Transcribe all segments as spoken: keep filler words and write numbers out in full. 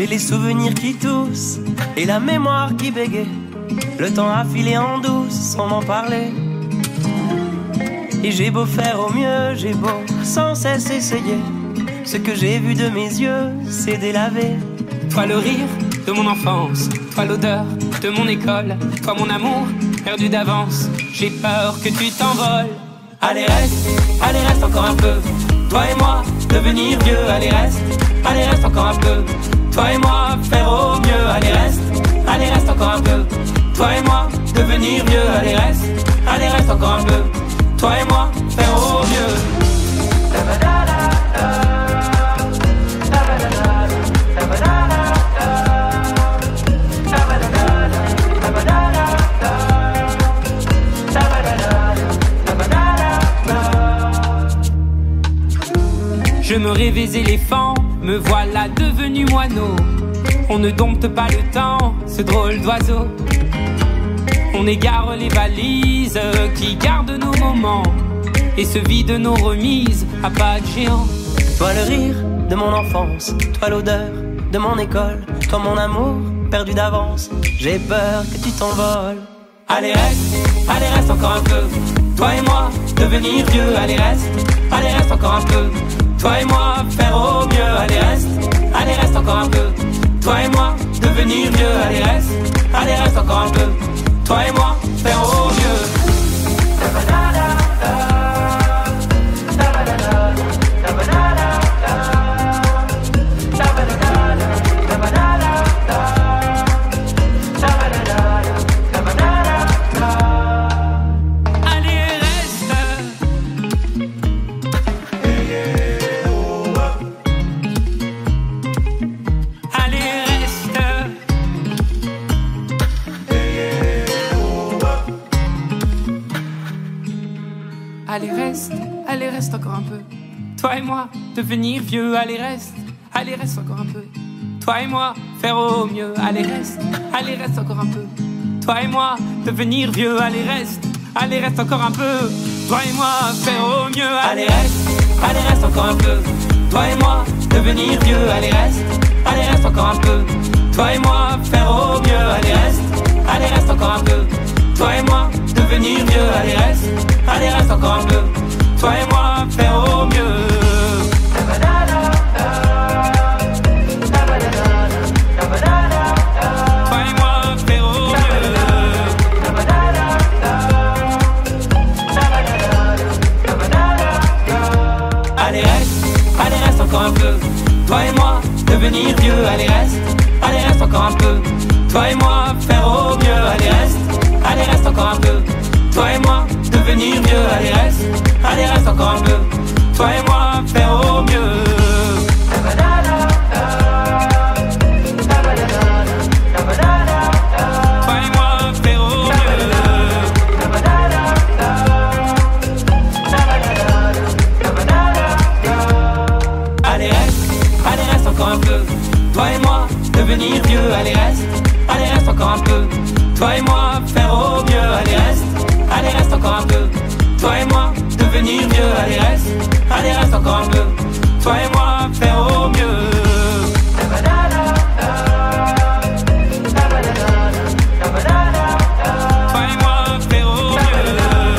les souvenirs qui toussent et la mémoire qui bégaye. Le temps a filé en douce sans m'en parler. Et j'ai beau faire au mieux, j'ai beau sans cesse essayer, ce que j'ai vu de mes yeux, c'est délavé. Toi le rire de mon enfance, toi l'odeur de mon école, toi mon amour perdu d'avance, j'ai peur que tu t'envoles. Allez reste, allez reste encore un peu, toi et moi devenir vieux. Allez reste, allez reste encore un peu, toi et moi faire au mieux. Allez reste, allez reste encore un peu, toi et moi devenir vieux. Allez reste, allez reste encore un peu, toi et moi faire au mieux. Je me rêvais éléphant, me voilà devenu moineau. On ne dompte pas le temps, ce drôle d'oiseau. On égare les valises qui gardent nos moments et se vide nos remises à pas de géant. Toi le rire de mon enfance, toi l'odeur de mon école, toi mon amour perdu d'avance, j'ai peur que tu t'envoles. Allez reste, allez reste encore un peu, toi et moi devenir vieux. Allez reste, allez reste encore un peu, toi et moi faire au mieux. Allez reste, allez reste encore un peu, toi et moi devenir vieux. Allez reste, allez reste encore un peu, toi et moi faire au mieux. Allez reste, allez reste encore un peu, toi et moi devenir vieux. Allez reste, allez reste encore un peu, toi et moi faire au mieux. Allez reste, allez reste encore un peu, toi et moi devenir vieux. Allez reste, allez reste encore un peu, toi et moi faire au mieux. Allez reste, allez reste encore un peu, toi et moi devenir vieux. Allez reste, allez reste encore un peu, toi et moi faire au mieux. Allez reste, allez reste encore un peu, toi et moi devenir vieux. Allez reste, allez reste encore un peu, toi et moi faire au mieux. Toi et moi faire au mieux. Allez reste, allez reste encore un peu, toi et moi devenir vieux. Allez reste, allez reste encore un peu, toi et moi faire au mieux. Allez reste, allez reste encore un peu, toi et moi devenir vieux. Allez reste, allez reste encore un peu, toi et moi faire au mieux. Toi et moi faire au mieux. Allez reste, allez reste encore un peu, toi et moi devenir vieux. Allez reste, allez reste encore un peu, toi et moi faire au mieux. Allez reste, allez reste encore un peu, toi et moi devenir vieux. Allez reste, allez reste encore un peu, toi et moi faire au mieux. Toi et moi faire au mieux.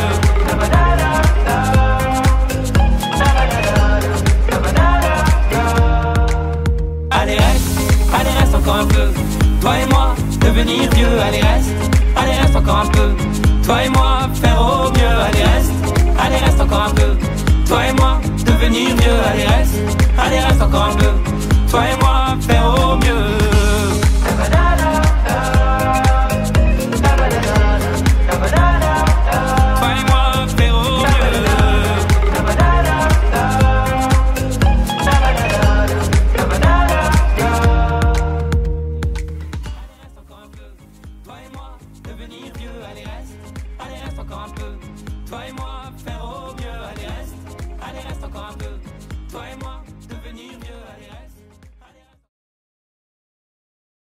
Allez reste, allez reste encore un peu, toi et moi devenir vieux. Allez reste, allez reste encore un peu, toi et moi faire au mieux. Allez reste, allez reste encore un peu, toi et moi devenir vieux. Allez reste, allez reste encore un peu, toi et moi faire au mieux. Toi et moi faire au mieux. Toi et moi devenir vieux. Allez reste, allez reste encore un peu, toi et moi faire au mieux. Allez reste, allez reste encore un peu, toi et moi